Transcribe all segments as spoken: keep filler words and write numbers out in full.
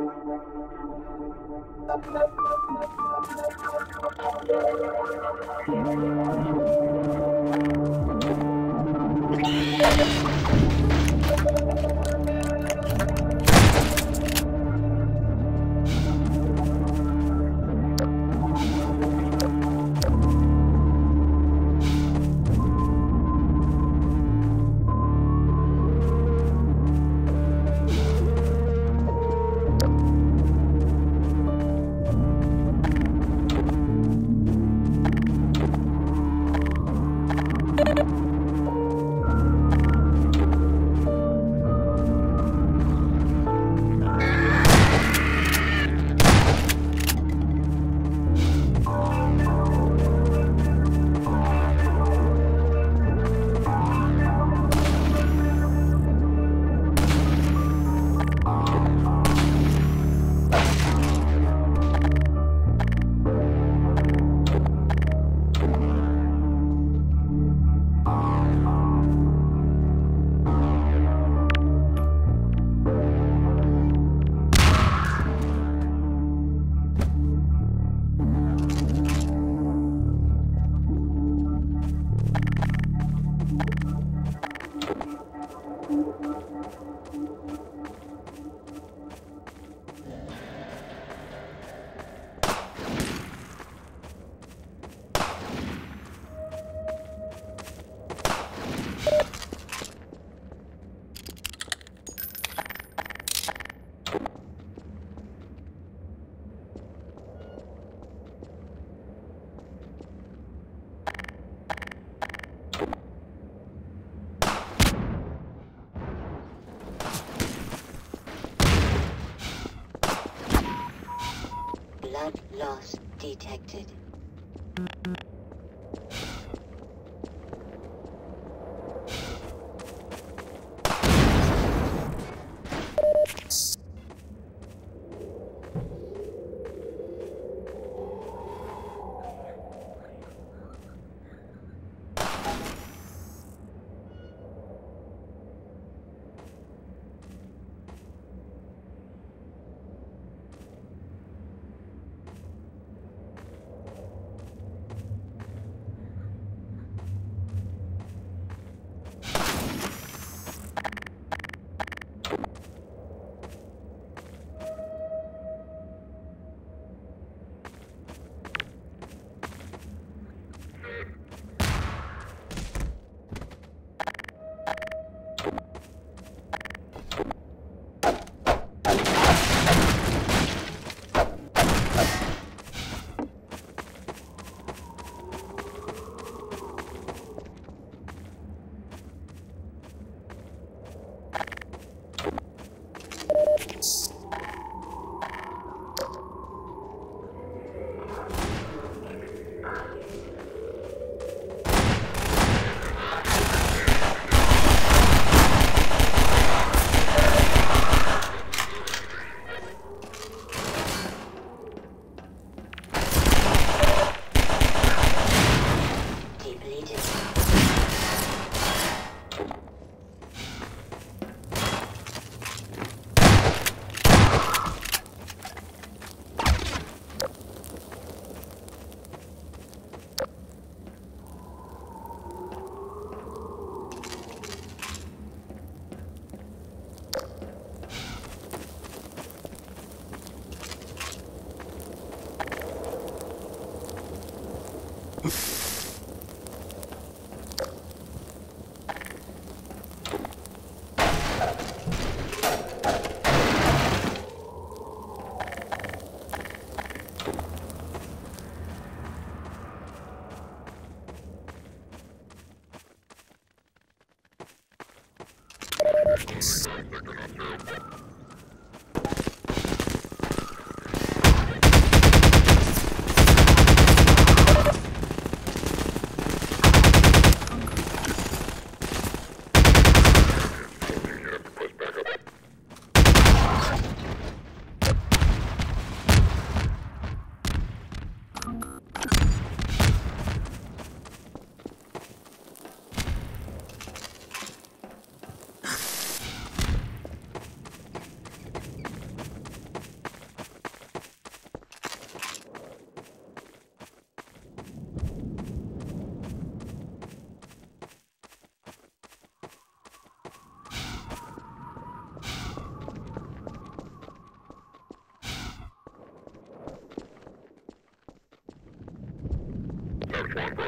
Blood loss detected.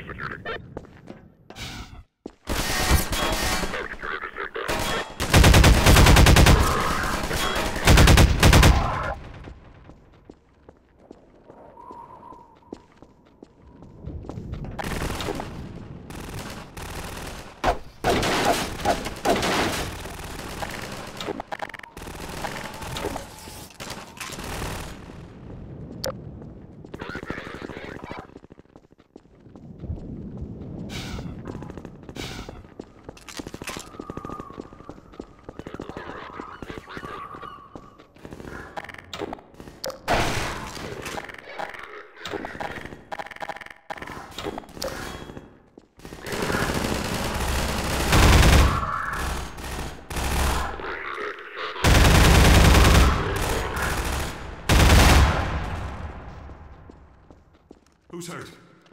Who's hurt?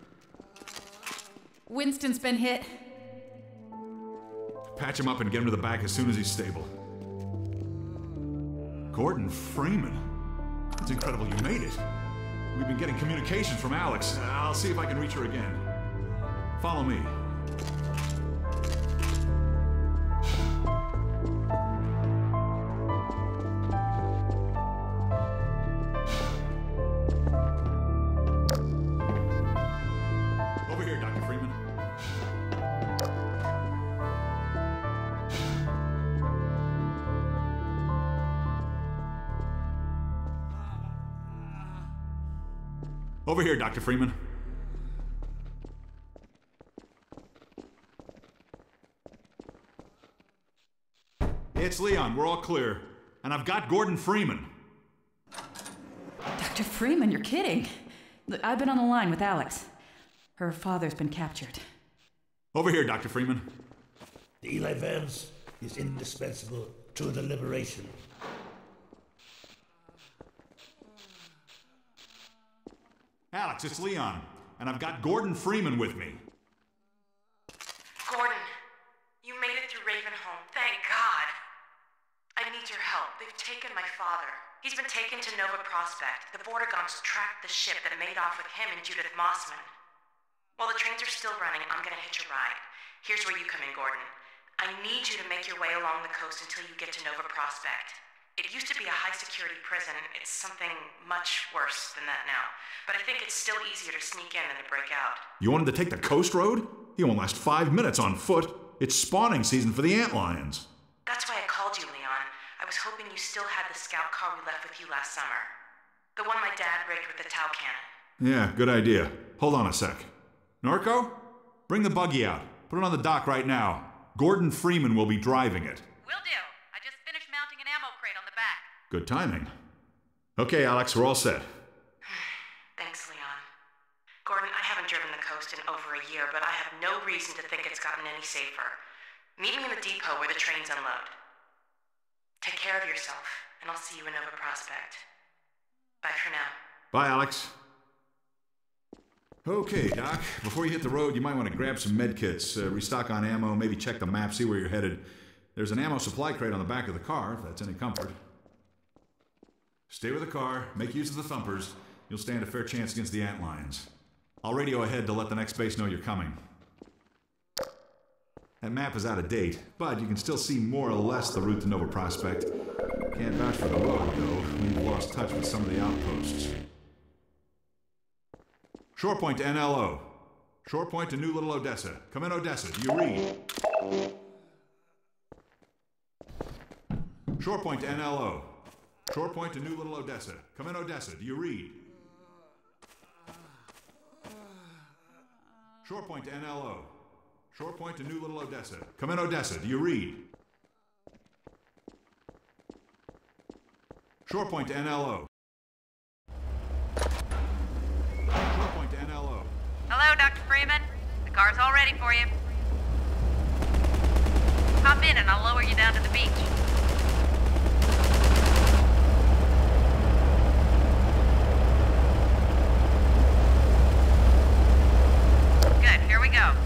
Winston's been hit. Patch him up and get him to the back as soon as he's stable. Gordon Freeman? It's incredible you made it. We've been getting communications from Alex. I'll see if I can reach her again. Follow me. Over here, Doctor Freeman. Over here, Doctor Freeman. It's Leon. We're all clear. And I've got Gordon Freeman. Doctor Freeman, you're kidding. Look, I've been on the line with Alex. Her father's been captured. Over here, Doctor Freeman. The Eli Vance is indispensable to the liberation. Alex, it's Leon. And I've got Gordon Freeman with me. Gordon, you made it through Ravenholm. Thank God. I need your help. They've taken my father. He's been taken to Nova Prospect. The Vortigaunts tracked the ship that made off with him and Judith Mossman. While the trains are still running, I'm gonna hitch a ride. Here's where you come in, Gordon. I need you to make your way along the coast until you get to Nova Prospect. It used to be a high-security prison. It's something much worse than that now. But I think it's still easier to sneak in than to break out. You want him to take the coast road? He won't last five minutes on foot. It's spawning season for the antlions. That's why I called you, Leon. I was hoping you still had the scout car we left with you last summer. The one my dad rigged with the Tau cannon. Yeah, good idea. Hold on a sec. Norco? Bring the buggy out. Put it on the dock right now. Gordon Freeman will be driving it. Will do. I just finished mounting an ammo crate on the back. Good timing. Okay, Alex, we're all set. Thanks, Leon. Gordon, I haven't driven the coast in over a year, but I have no reason to think it's gotten any safer. Meet me in the depot where the trains unload. Take care of yourself, and I'll see you in Nova Prospect. Bye for now. Bye, Alex. Okay, Doc. Before you hit the road, you might want to grab some med kits, uh, restock on ammo, maybe check the map, see where you're headed. There's an ammo supply crate on the back of the car, if that's any comfort. Stay with the car, make use of the thumpers. You'll stand a fair chance against the antlions. I'll radio ahead to let the next base know you're coming. That map is out of date, but you can still see more or less the route to Nova Prospect. Can't vouch for the road, though. We've lost touch with some of the outposts. Shore point to N L O. Shore point to New Little Odessa. Come in, Odessa. Do you read? Shore point to N L O. Shore point to New Little Odessa. Come in, Odessa. Do you read? Shore point to N L O. Shore point to New Little Odessa. Come in, Odessa. Do you read? Shore point to N L O. Shore point to N L O. Hello, Doctor Freeman. The car's all ready for you. Hop in and I'll lower you down to the beach. Good, here we go.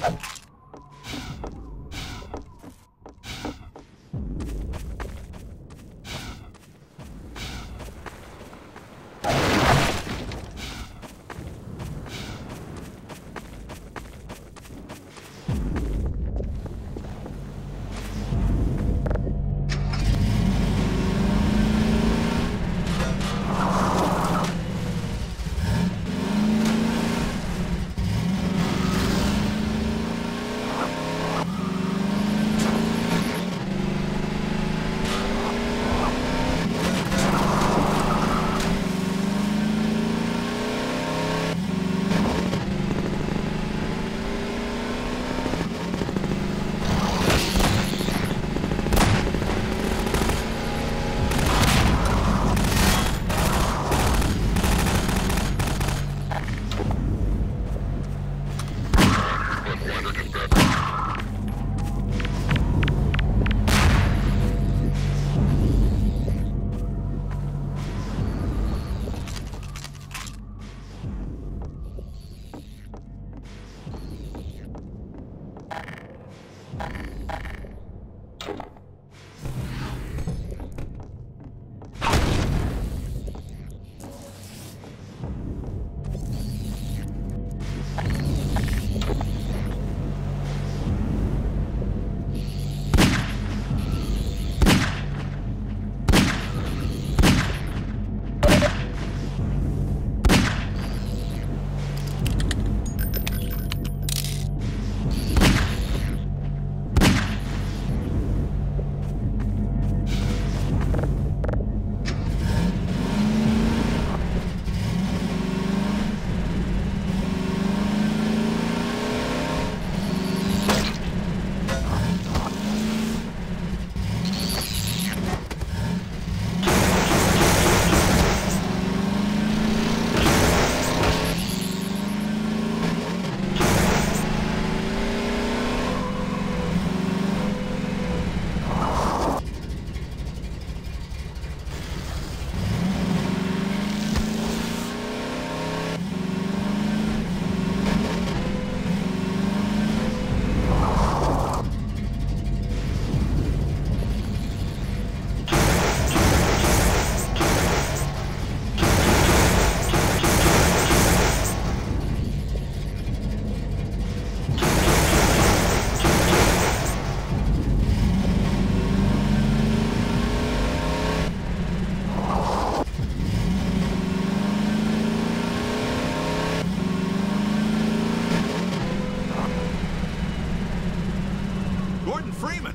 Gordon Freeman!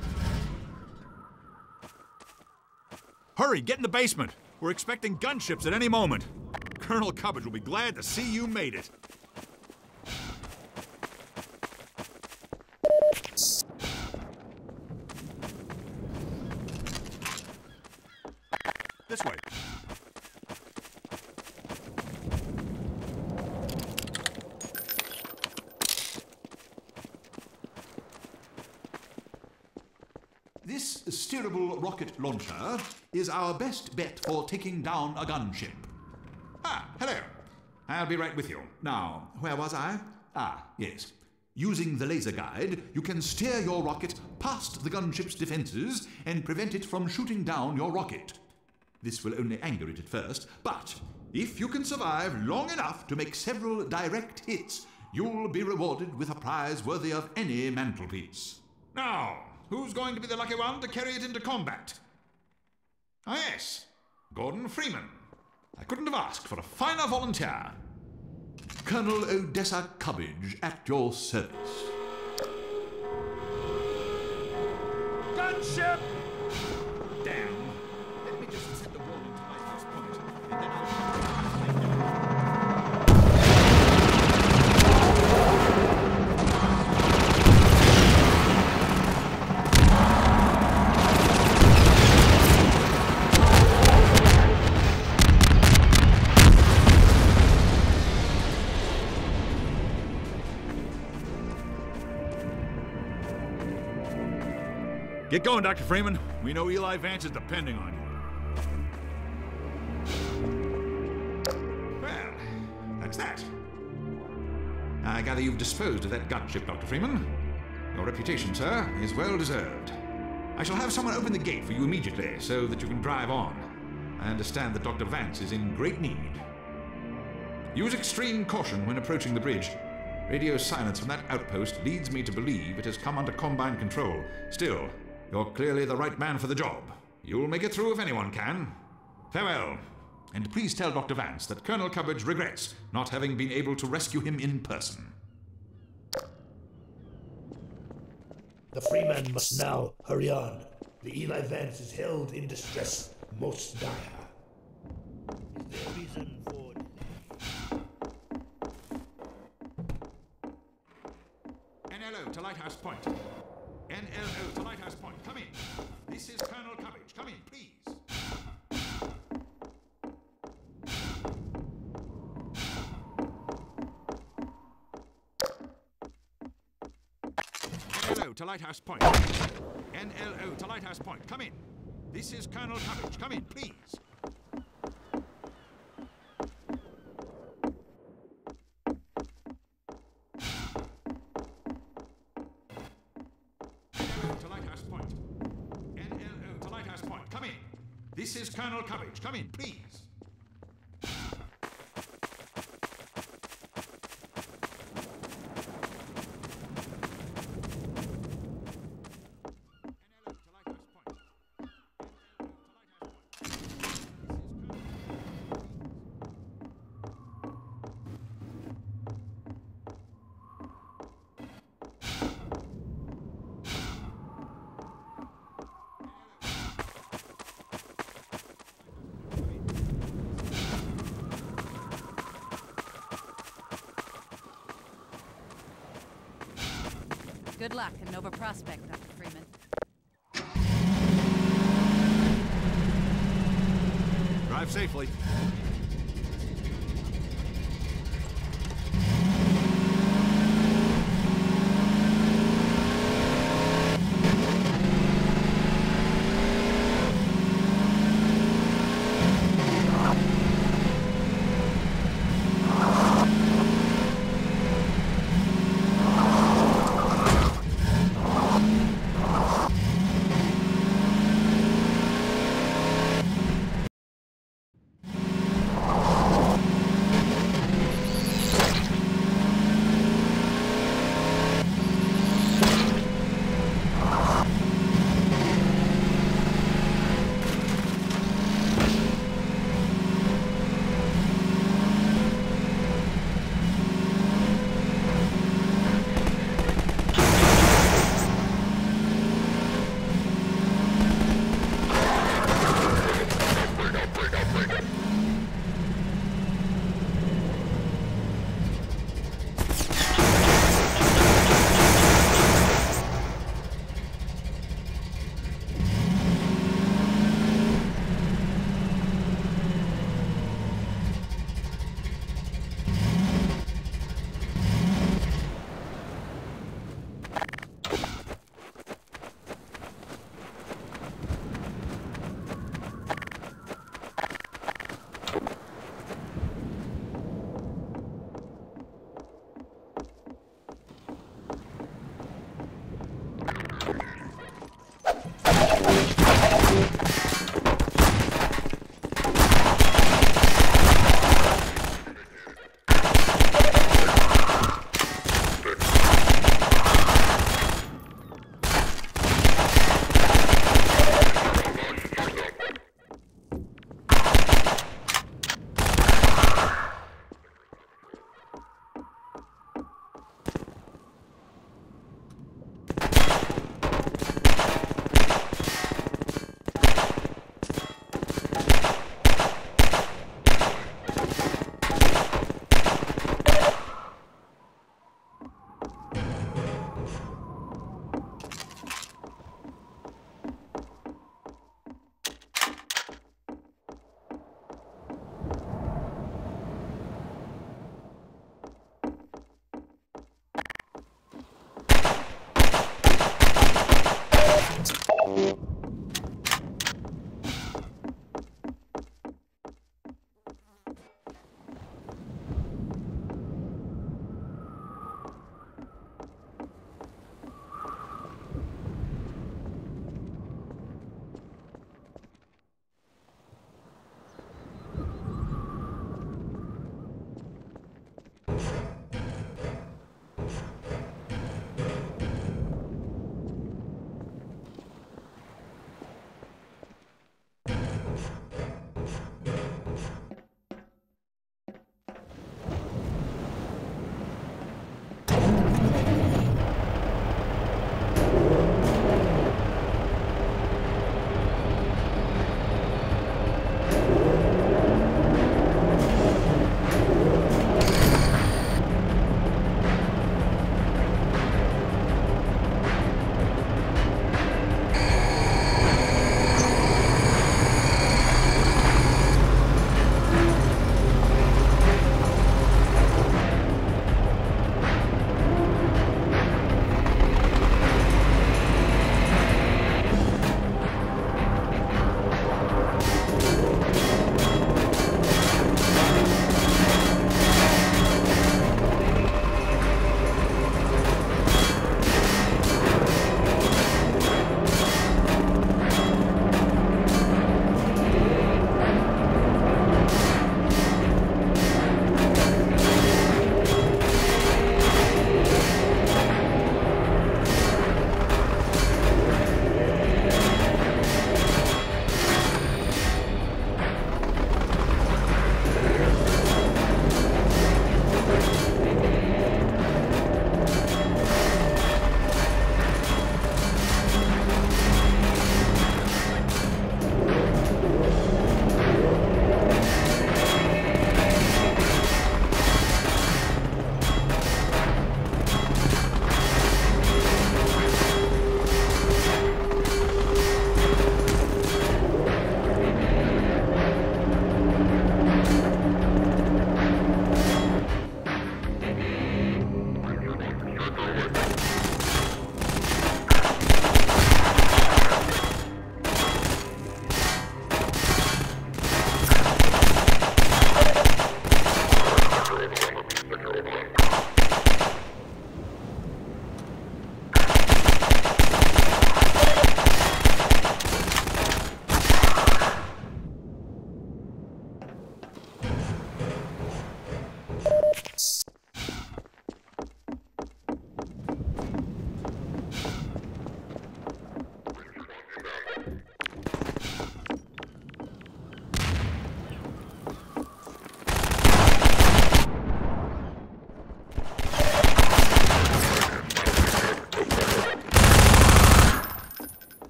Hurry, get in the basement. We're expecting gunships at any moment. Colonel Cubbage will be glad to see you made it. This way. This steerable rocket launcher is our best bet for taking down a gunship. Ah, hello. I'll be right with you. Now, where was I? Ah, yes. Using the laser guide, you can steer your rocket past the gunship's defenses and prevent it from shooting down your rocket. This will only anger it at first, but if you can survive long enough to make several direct hits, you'll be rewarded with a prize worthy of any mantelpiece. Now, who's going to be the lucky one to carry it into combat? Ah, yes, Gordon Freeman. I couldn't have asked for a finer volunteer. Colonel Odessa Cubbage at your service. Gunship! Damn. Let me just set the warning to my first point, and then I'll... Get going, Doctor Freeman. We know Eli Vance is depending on you. Well, that's that. I guess gather you've disposed of that gunship, Doctor Freeman. Your reputation, sir, is well deserved. I shall have someone open the gate for you immediately so that you can drive on. I understand that Doctor Vance is in great need. Use extreme caution when approaching the bridge. Radio silence from that outpost leads me to believe it has come under Combine control. Still, you're clearly the right man for the job. You'll make it through if anyone can. Farewell. And please tell Doctor Vance that Colonel Cubbage regrets not having been able to rescue him in person. The Freeman must now hurry on. The Eli Vance is held in distress most dire. Is there reason for delay? N L O to Lighthouse Point. N L O to Lighthouse Point. Come in. This is Colonel Cubbage. Come in, please. N L O to Lighthouse Point. N L O to Lighthouse Point. Come in. This is Colonel Cubbage. Come in, please. To Lighthouse Point. N L O to Lighthouse Point. Come in. This is Colonel Cubbage. Come in, please. Good luck and Nova Prospect, Doctor Freeman. Drive safely.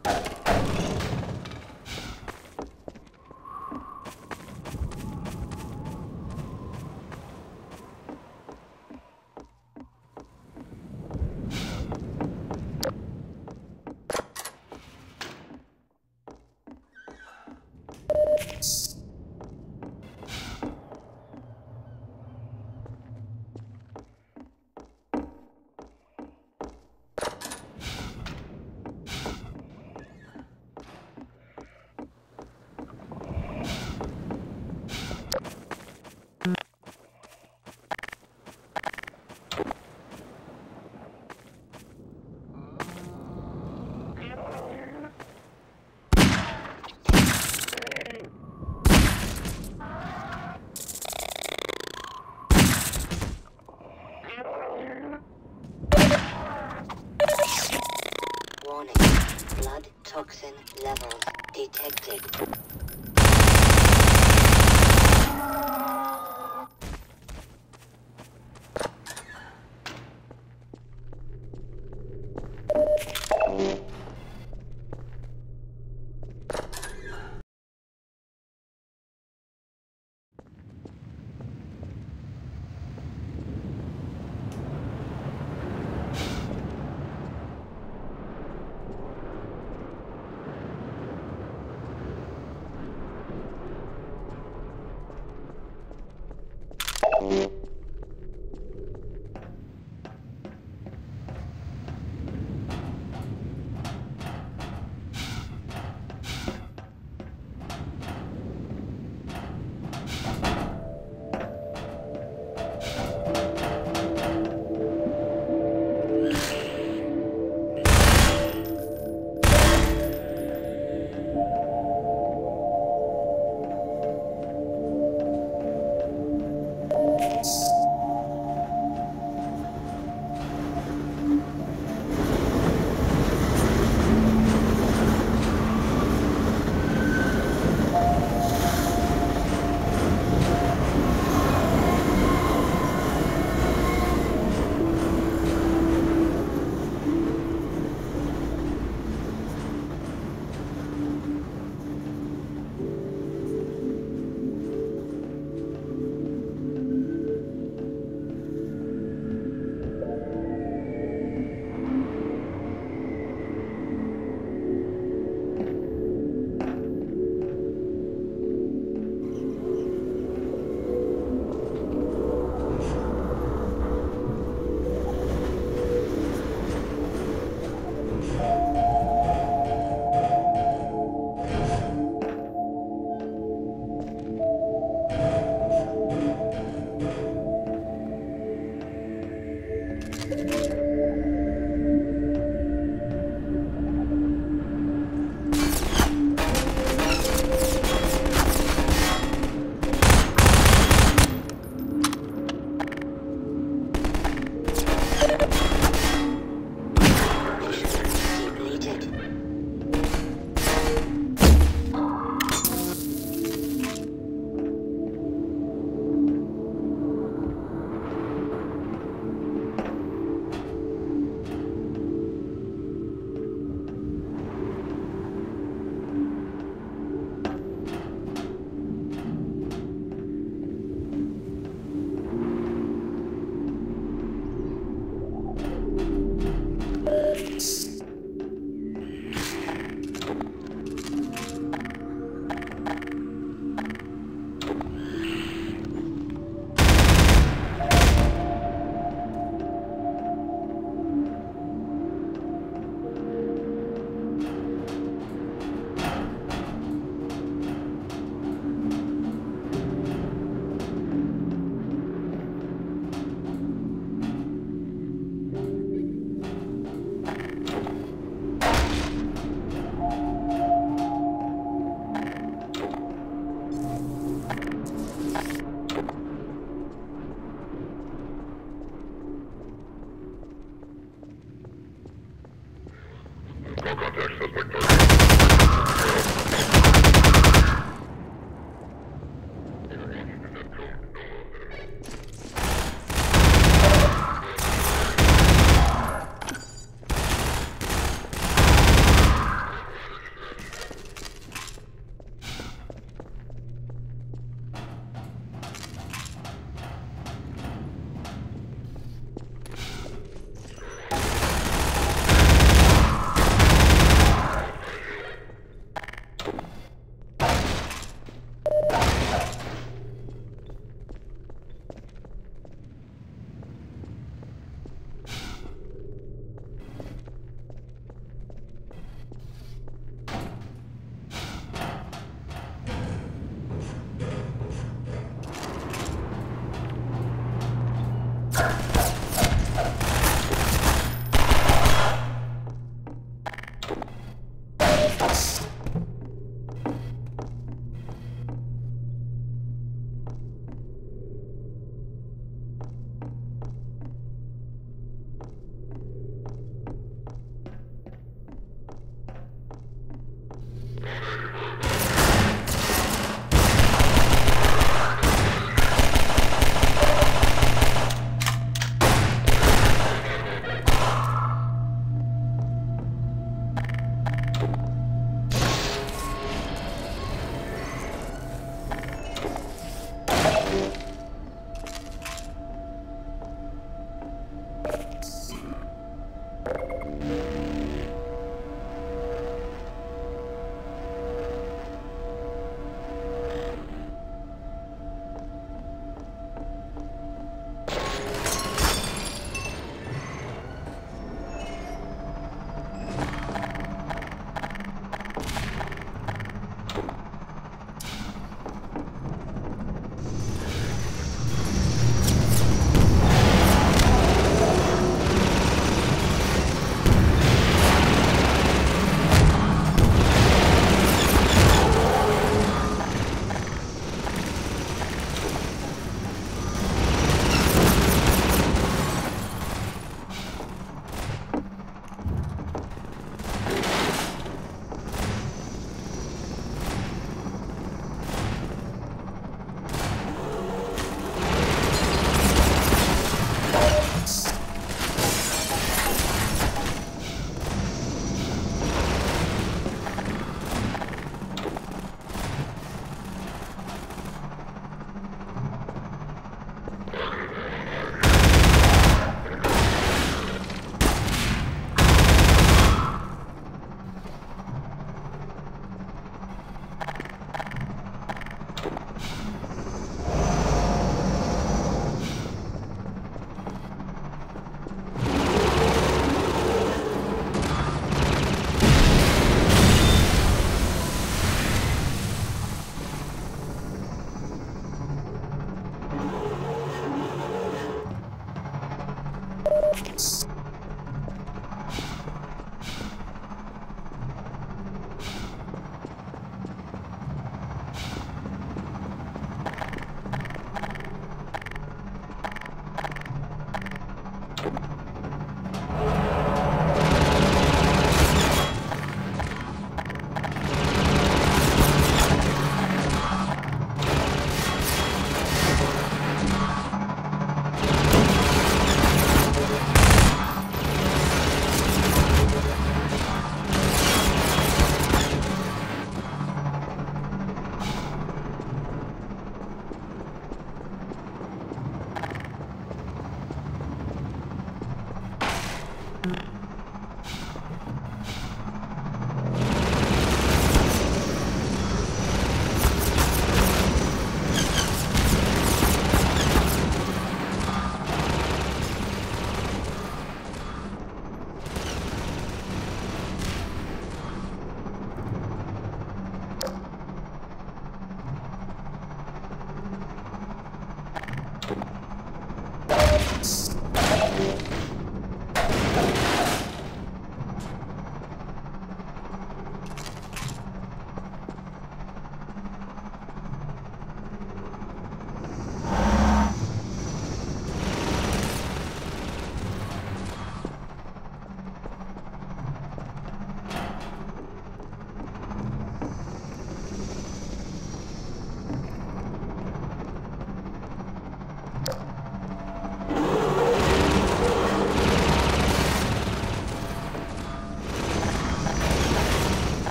Warning. Blood toxin levels detected.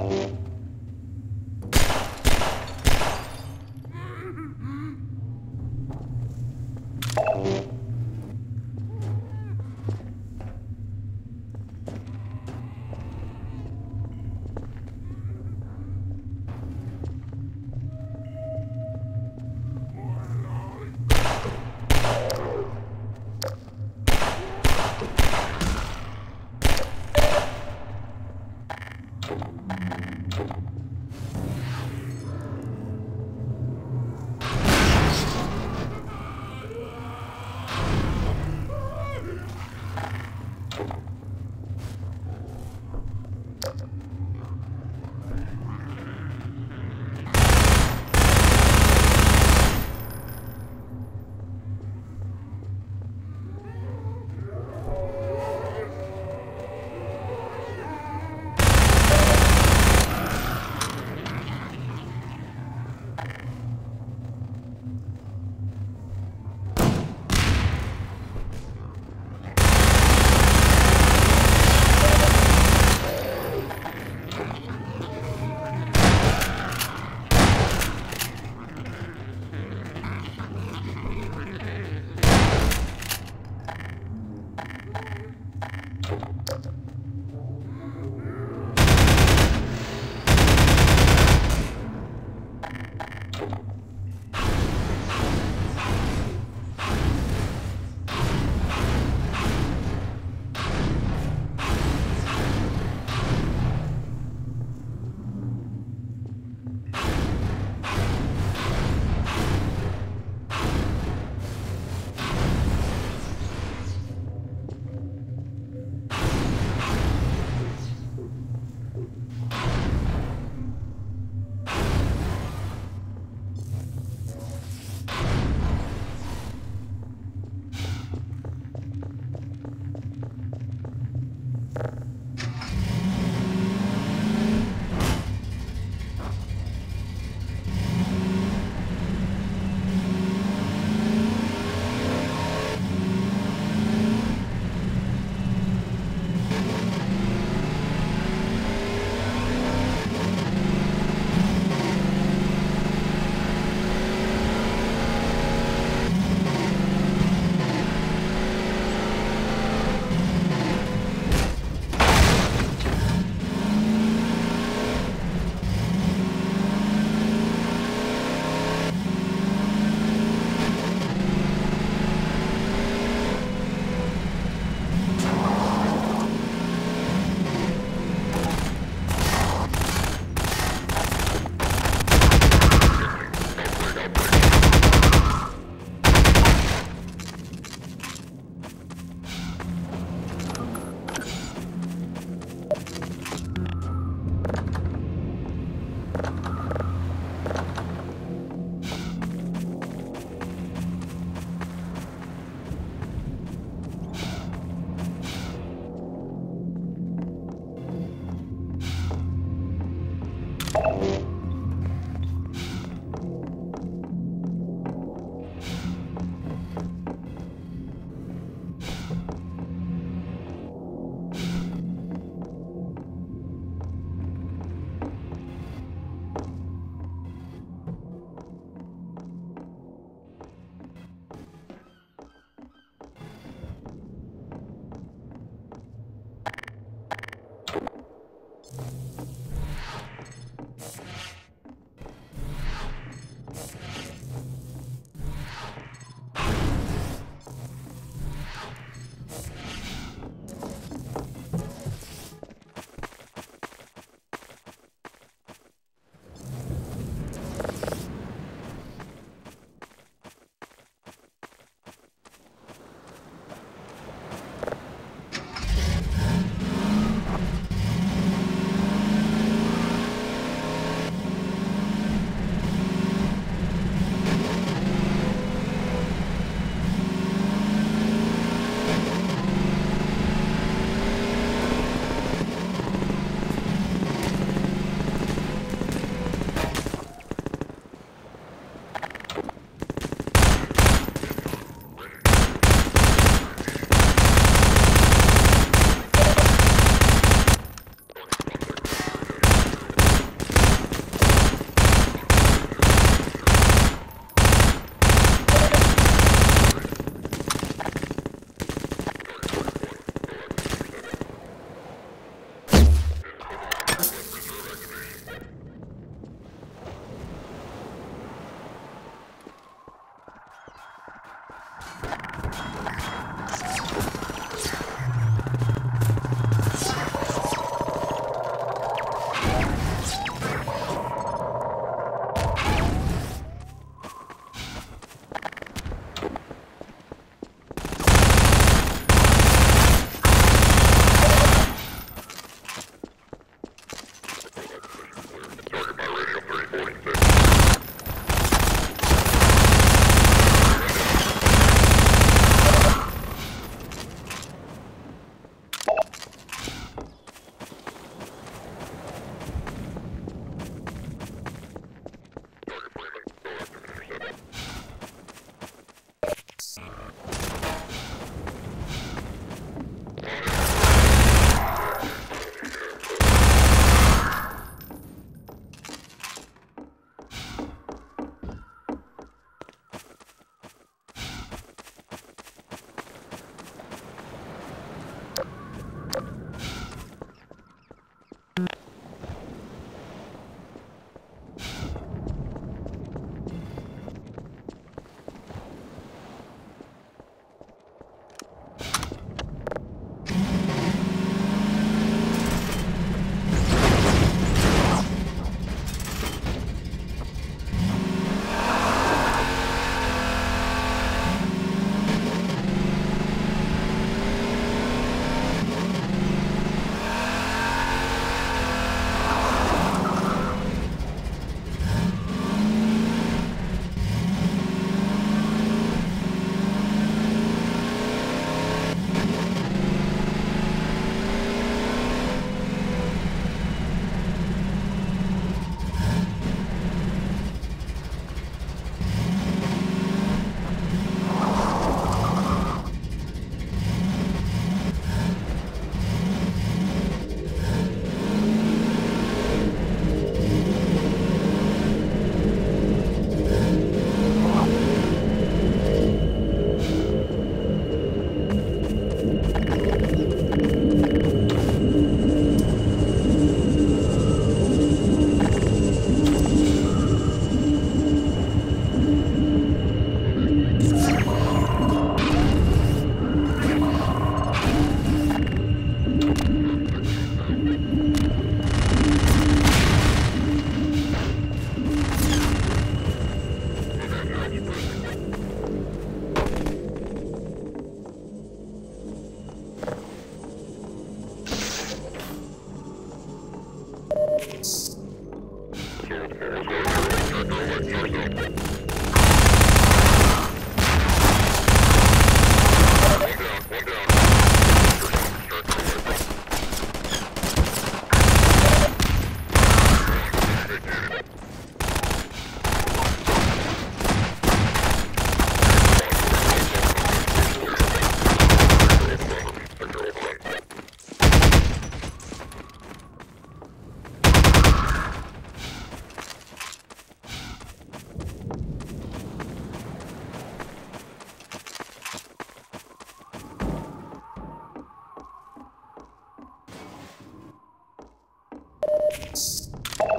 You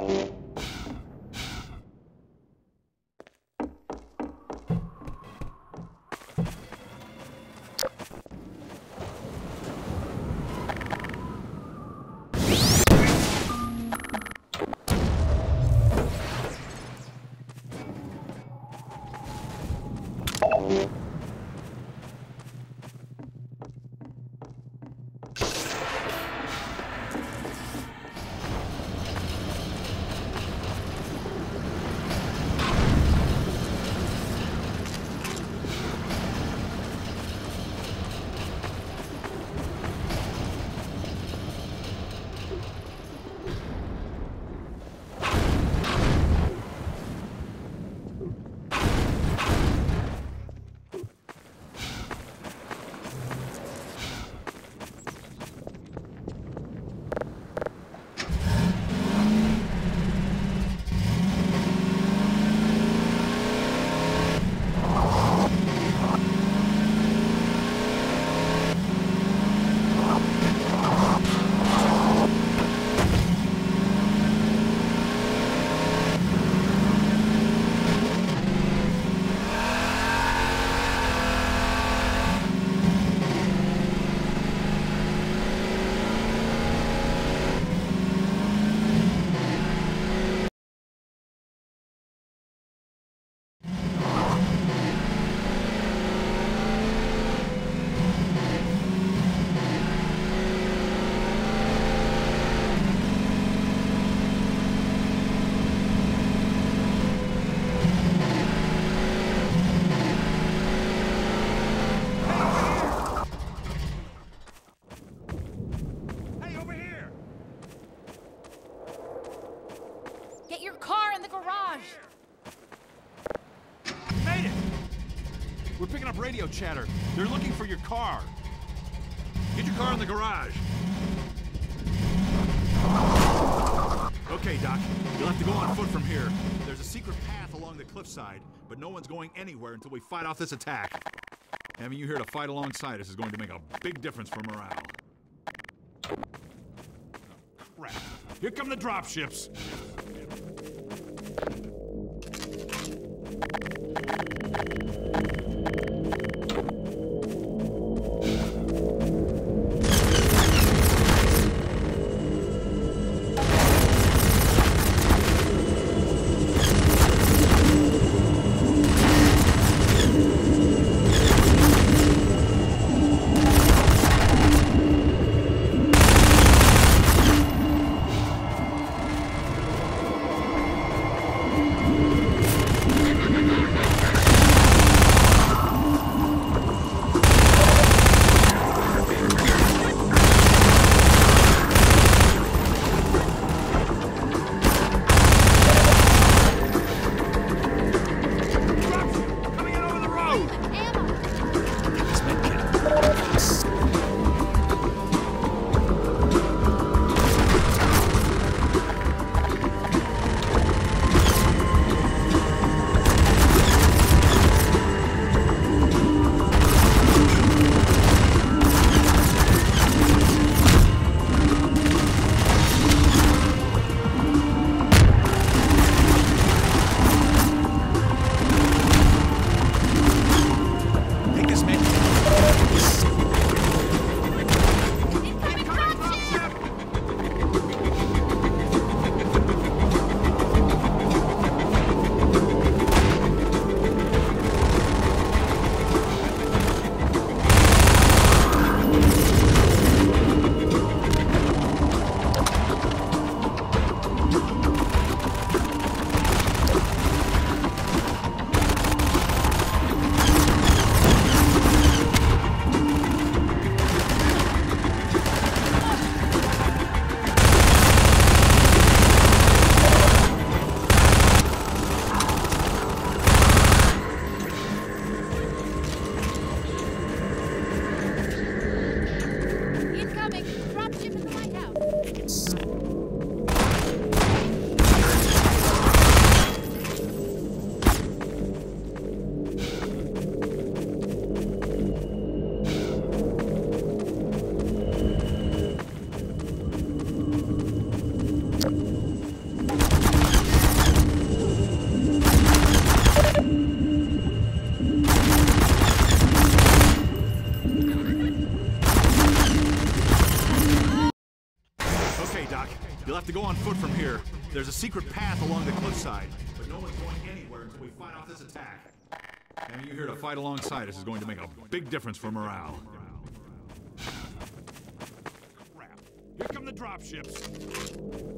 We're picking up radio chatter. They're looking for your car. Get your car in the garage. Okay, Doc. You'll have to go on foot from here. There's a secret path along the cliffside, but no one's going anywhere until we fight off this attack. Having you here to fight alongside us is going to make a big difference for morale. Oh, crap. Here come the dropships. You'll have to go on foot from here. There's a secret path along the cliffside, but no one's going anywhere until we fight off this attack. Having you here to fight alongside us is going to make a big difference for morale. Crap. Here come the dropships.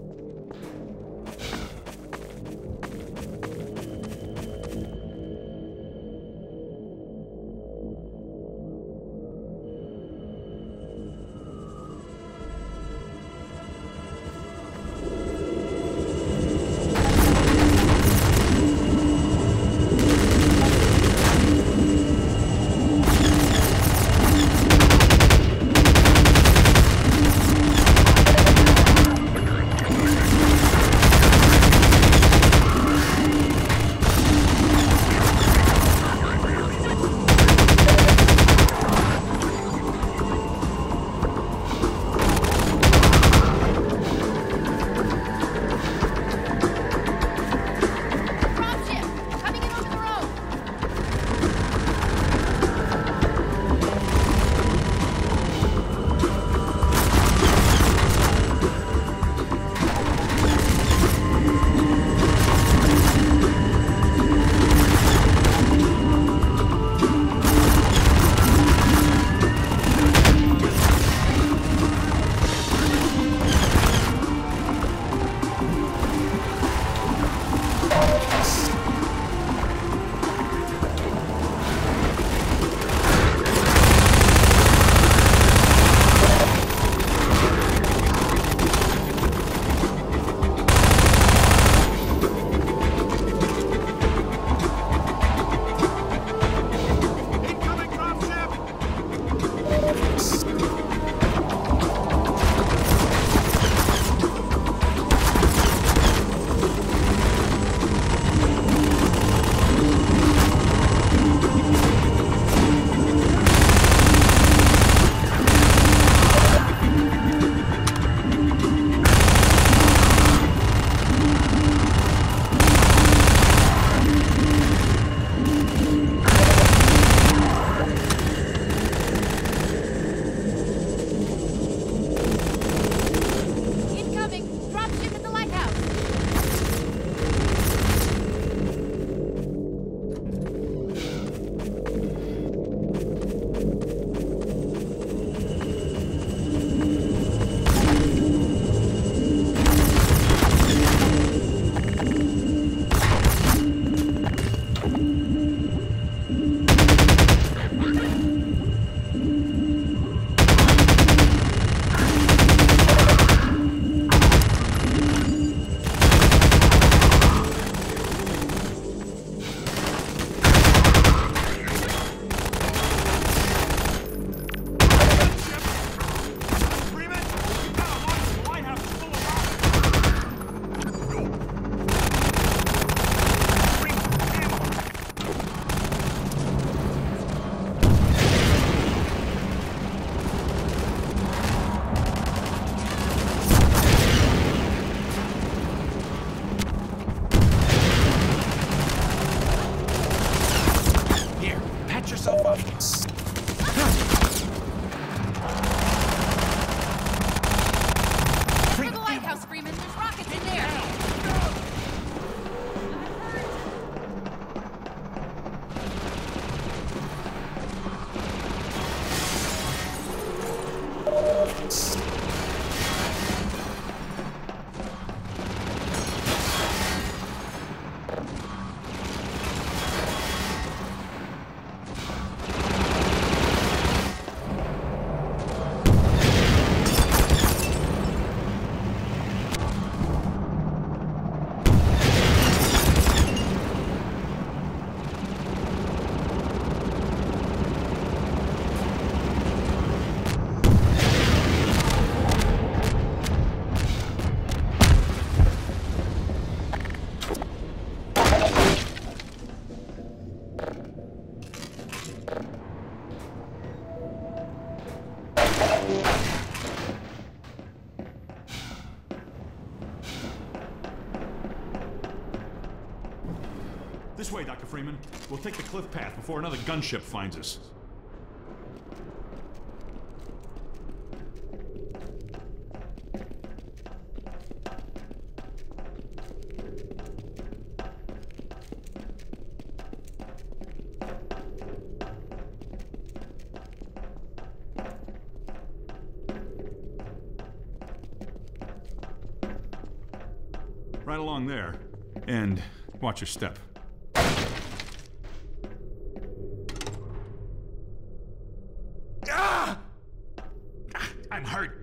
This way, Doctor Freeman. We'll take the cliff path before another gunship finds us. right along there. And watch your step. Ah! I'm hurt.